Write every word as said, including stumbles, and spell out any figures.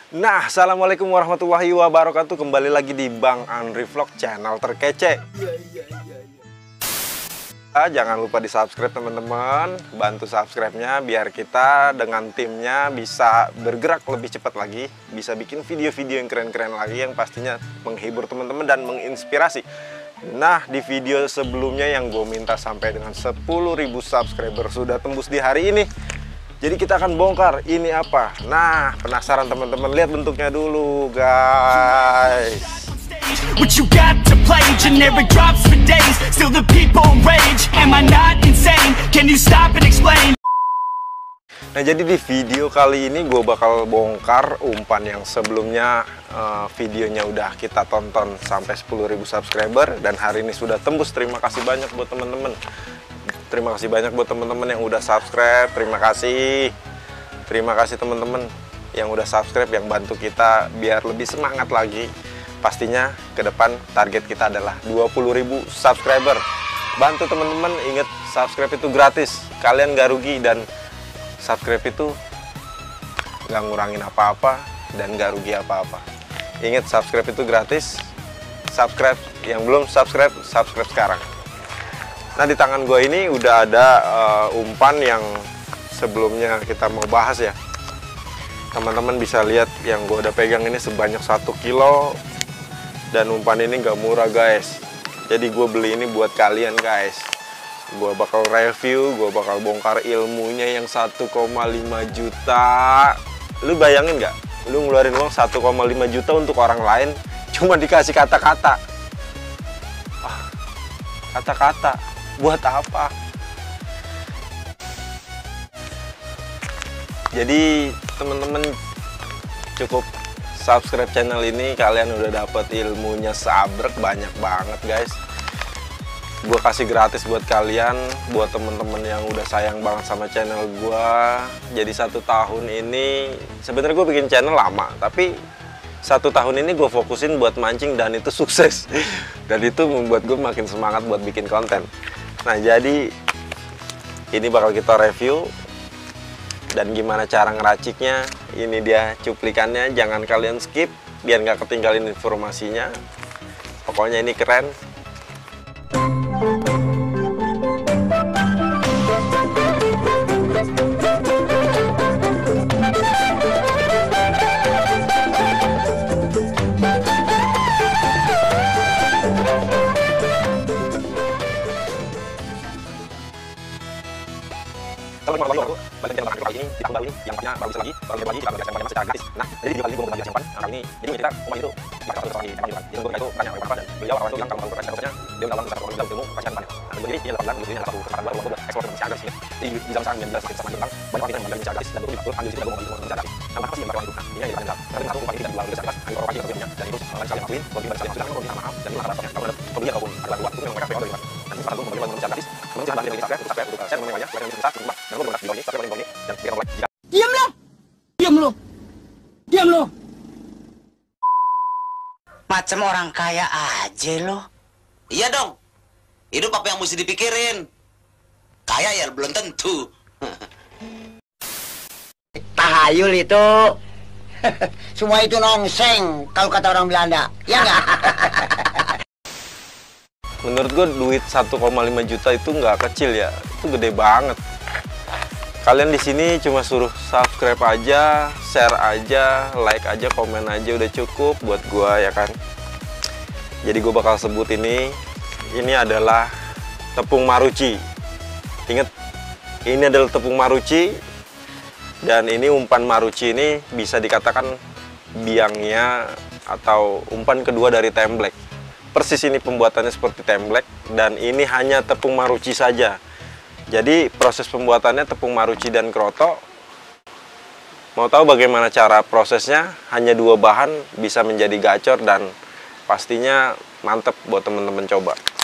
Nah, assalamualaikum warahmatullahi wabarakatuh. Kembali lagi di Bang Andri Vlog, channel terkece. Iya, iya, iya, iya. Ah, jangan lupa di subscribe teman-teman. Bantu subscribe-nya biar kita dengan timnya bisa bergerak lebih cepat lagi. Bisa bikin video-video yang keren-keren lagi yang pastinya menghibur teman-teman dan menginspirasi. Nah, di video sebelumnya yang gue minta sampai dengan sepuluh ribu subscriber sudah tembus di hari ini. Jadi kita akan bongkar ini apa. Nah, penasaran teman-teman, lihat bentuknya dulu guys. What you got to play, generic drops for days. Still the people rage. Am I not insane? Can you stop and explain? Nah, jadi di video kali ini gue bakal bongkar umpan yang sebelumnya uh, videonya udah kita tonton sampai sepuluh ribu subscriber dan hari ini sudah tembus. Terima kasih banyak buat teman-teman. Terima kasih banyak buat teman-teman yang udah subscribe. Terima kasih. Terima kasih teman-teman yang udah subscribe, yang bantu kita biar lebih semangat lagi. Pastinya ke depan target kita adalah dua puluh ribu subscriber. Bantu teman-teman, ingat subscribe itu gratis. Kalian gak rugi dan subscribe itu gak ngurangin apa-apa dan gak rugi apa-apa. Ingat subscribe itu gratis. Subscribe, yang belum subscribe, subscribe sekarang. Nah, di tangan gue ini udah ada uh, umpan yang sebelumnya kita mau bahas ya. Teman-teman bisa lihat yang gue udah pegang ini sebanyak satu kilo. Dan umpan ini gak murah guys. Jadi gue beli ini buat kalian guys. Gue bakal review, gue bakal bongkar ilmunya yang satu koma lima juta. Lu bayangin gak? Lu ngeluarin uang satu koma lima juta untuk orang lain cuma dikasih kata-kata. Ah, kata-kata. Buat apa? Jadi teman-teman cukup subscribe channel ini, kalian udah dapet ilmunya sabrek banyak banget guys. Gue kasih gratis buat kalian, buat temen-temen yang udah sayang banget sama channel gue. Jadi satu tahun ini sebenarnya gue bikin channel lama, tapi satu tahun ini gue fokusin buat mancing dan itu sukses. Dan itu membuat gue makin semangat buat bikin konten. Nah, jadi ini bakal kita review dan gimana cara ngeraciknya. Ini dia cuplikannya, jangan kalian skip biar nggak ketinggalin informasinya. Pokoknya ini keren. Kalau mau lalu balik ke belakang kali ini di tahun baru ini yang punya bagus lagi, baru lagi kita belajar secara gratis. Nah, jadi di kali ini gue mau belajar simpan. Nah, ini jadi kita umpan itu di atas satu di tempat itu. Jadi itu banyak orang dan beliau orang itu yang kalau mau berprestasi harusnya dia melawan besar kalau ilmu pasti banyak. Nah, jadi ini adalah pelajaran ini adalah satu kesempatan baru untuk ekspor ke Indonesia gratis. Di di zaman sekarang yang jelas sama tentang banyak orang yang belajar Indonesia gratis dan itu diatur ambil situ dan gue mau belajar gratis. Nah, apa sih yang berlaku itu? Nah, ini yang kita tapi satu umpan ini dan dua belajar gratis. Ada orang yang kerjanya dan itu lain sekali lakuin, bagi bagi sudah mau minta maaf dan itu alasannya kalau ada pembeli ataupun ada buat itu yang mereka order gitu. Dan itu gue mau belajar belajar gratis. Kemudian jangan belajar gratis, subscribe untuk share namanya, like dan bisa berubah. Dan gue mau di bawah ini, subscribe di bawah ini dan biar like jika diam lo, diam lo, diam lo. Macam orang kaya aja lo. Iya dong. Hidup apa yang mesti dipikirin? Kaya ya belum tentu. Tahayul itu. Semua itu nongseng kalau kata orang Belanda. Ya nggak? Menurut gue duit satu koma lima juta itu nggak kecil ya. Itu gede banget. Kalian di sini cuma suruh subscribe aja, share aja, like aja, komen aja udah cukup buat gua ya kan. Jadi gue bakal sebut ini, ini adalah tepung maruci. Ingat, ini adalah tepung maruci dan ini umpan maruci ini bisa dikatakan biangnya atau umpan kedua dari temblek. Persis ini pembuatannya seperti temblek dan ini hanya tepung maruci saja. Jadi proses pembuatannya tepung maruci dan kroto. Mau tahu bagaimana cara prosesnya? Hanya dua bahan bisa menjadi gacor dan pastinya mantep buat teman-teman coba.